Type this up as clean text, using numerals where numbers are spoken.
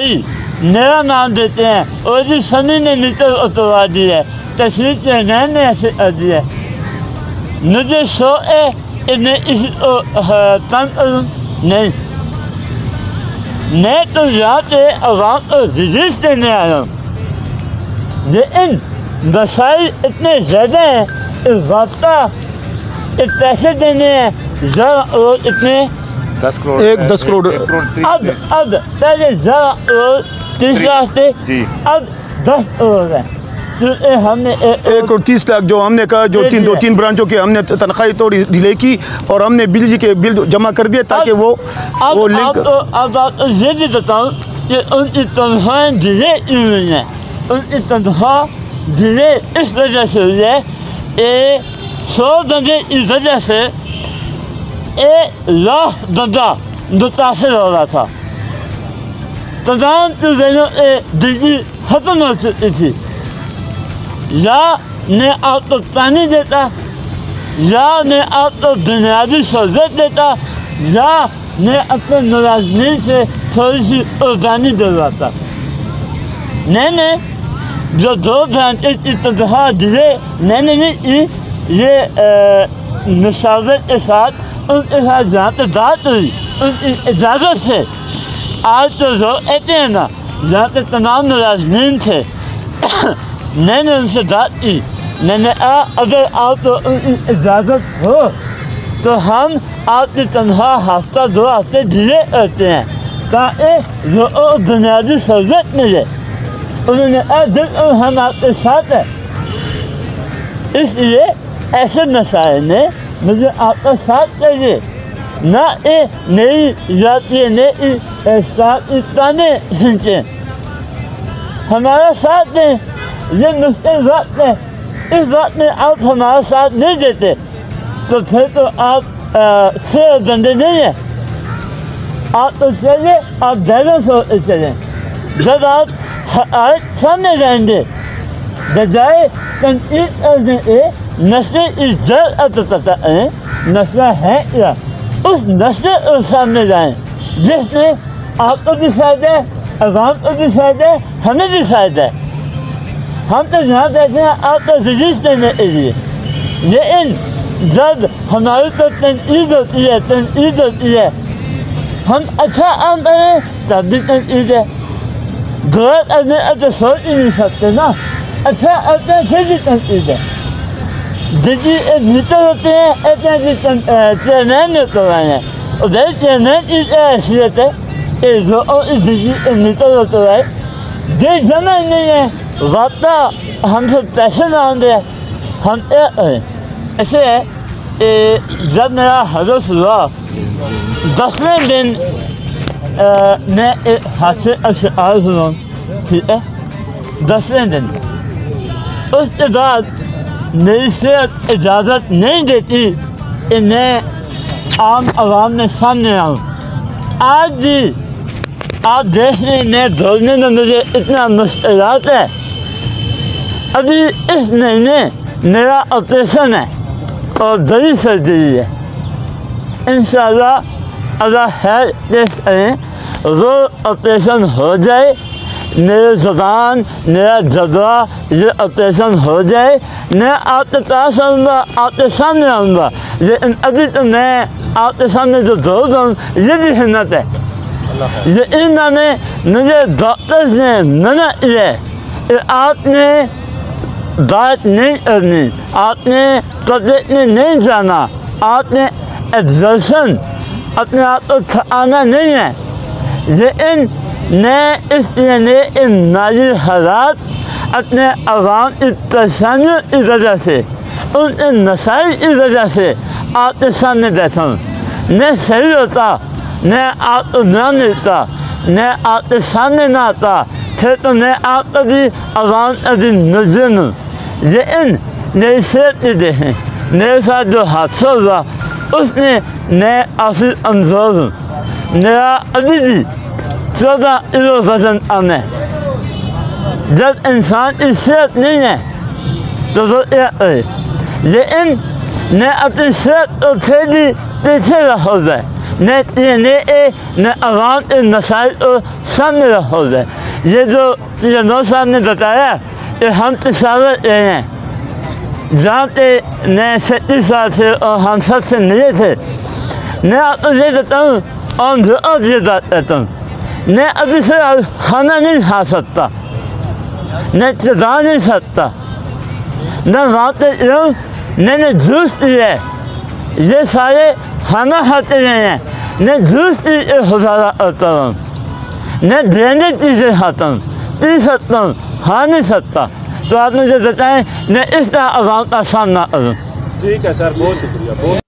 نسائی نیا نام دیتے ہیں اور جی سنی نے نیچر اتروا دی ہے تشریح کے نئے ایسے دی ہے مجھے سو اس تن نہیں میں تو یہاں پہ عوام کو ریلیف دینے آیا ہوں لیکن مسائل اتنے زیادہ ہیں ضابطہ پیسے دینے ہیں ذرا اور اتنے 10 کروڑ اب پہلے ذرا اور 30 راستے اب 10 کروڑ ہیں ہم نے 1 کروڑ 30 لاکھ جو ہم نے کہا جو دو تین برانچوں کے ہم نے تنخواہی تھوڑی ڈیلے کی اور ہم نے بل کے بل جمع کر دیے تاکہ وہ لنک اب آپ یہ بھی بتاؤں کہ ان کی تنخواہیں ڈیلے کیوں ہوئی ہیں ان کی تنخواہ ڈیلے اس وجہ سے ہوئی ہے 100 بندے کی وجہ سے 1 لاکھ بندہ متاثر ہو رہا تھا تمام ٹرینوں سے بجلی ختم ہو چکی تھی یا نے آپ کو پانی دیتا یا نے آپ کو بنیادی سہولت دیتا یا نے اپنے ملازمین سے تھوڑی سی قربانی دلواتا میں نے جو 2 گھنٹے کی تنخواہ دیے میں نے نہیں کی یہ مشاورت کے ساتھ ان کے ساتھ جہاں پہ بات ہوئی ان کی اجازت سے آج تو لوگ کہتے ہیں نا جہاں پہ تمام ملازمین تھے میں نے ان سے بات کی میں نے اگر آپ کو ان کی اجازت ہو تو ہم آپ کی تنخواہ ہفتہ 2 ہفتے ڈیلے کرتے ہیں تاکہ جو بنیادی سہولت ملے انہوں نے بالکل ہم آپ کے ساتھ ہیں اس لیے ایسے مسائل میں مجھے آپ کا ساتھ چاہیے نہ نئی ذاتی نئی پرانے سنچیں ہمارا ساتھ دیں یہ مشکل وقت ہے اس وقت میں آپ ہمارا ساتھ نہیں دیتے تو پھر تو آپ صرف بندے نہیں ہیں آپ تو چلیے آپ بیلنس ہو چلیں جب آپ سامنے رہیں گے بجائے تنقید کرنے کے نسل کی جڑ اب پتہ ہے مسئلہ ہے کیا اس نسل کو سامنے جائیں جس میں آپ کو بھی فائدہ ہے عوام کو بھی فائدہ ہے ہمیں بھی فائدہ ہے ہم تو یہاں بیٹھے ہیں آپ کو ریلیف دینے کے لیے لیکن جب ہماری تو تنقید ہوتی ہے ہم اچھا کام کریں تب بھی تنقید ہے غلط کرنے تو سوچ ہی نہیں سکتے نا اچھا کرتے ہیں پھر بھی تنقید ہے بجلی میٹر ہوتے ہیں ایسے چیئرمین نے کروائے ہیں اور بھائی چیئرمین کی کیا حیثیت ہے کہ جو بجلی میٹر ہو کروائے یہ جمع نہیں ہے وقتہ ہم سے پیسے نہ آندے ہم ایسے ہے کہ جب میرا حدث ہوا 10ویں دن میں ایک حادثے کا شکار ہوا ٹھیک ہے 10ویں دن اس کے بعد میری صحت اجازت نہیں دیتی کہ میں عام عوام میں سامنے آؤں آج بھی آپ دیکھ لیں میں دوڑنے میں مجھے اتنا مشکلات ہے ابھی اس مہینے میرا آپریشن ہے اور بڑی سرجری ہے انشاءاللہ اللہ خیر پیش کریں وہ آپریشن ہو جائے میرے زبان میرا جذبہ یہ آپریشن ہو جائے میں آپ کے پاس آؤں گا آپ کے سامنے آؤں گا لیکن ابھی تو میں آپ کے سامنے جو دوڑ رہا ہوں یہ بھی ہمت ہے لیکن میں نے مجھے ڈاکٹرز نے منع کیا کہ آپ نے بات نہیں کرنی آپ نے پبلک میں نہیں جانا آپ نے ایگزرشن اپنے آپ کو تھکانا نہیں ہے لیکن میں اس لیے ان مالی حالات اپنے عوام کی پریشانیوں کی وجہ سے ان مسائل کی وجہ سے آپ کے سامنے بیٹھا ہوں میں صحیح ہوتا میں آپ کو نہ ملتا میں آپ کے سامنے نہ آتا پھر تو میں آپ کا بھی عوام کا بھی ملزم ہوں لیکن میری صحت کی دیکھیں میرے ساتھ جو حادثہ ہوا اس میں میں کافی کمزور ہوں میرا ابھی بھی 14 کلو وزن کم ہے جب انسان کی صحت نہیں ہے تو وہ کیا کرے لیکن میں اپنی صحت کو پھر بھی پیچھے رہا جائے نہ عوام کے مسائل کو سامنے رکھو گے. یہ جو نو صاحب نے بتایا کہ ہم پشاور ہیں جہاں پہ میں 36 سال سے اور ہم سب سے ملے تھے. میں آپ کو یہ بتاؤں اور اب یہ بات کرتا ہوں میں ابھی سے کھانا نہیں کھا سکتا, میں چبا نہیں سکتا, میں وہاں پہ رہوں. میں نے جوس لیا, یہ سارے کھانا کھاتے رہے ہیں, میں جوس پی کے گزارا کرتا ہوں, میں برینڈڈ چیزیں کھاتا ہوں, پی سکتا ہوں, کھا نہیں سکتا. تو آپ مجھے بتائیں میں اس طرح عوام کا سامنا کروں. ٹھیک ہے سر, بہت شکریہ.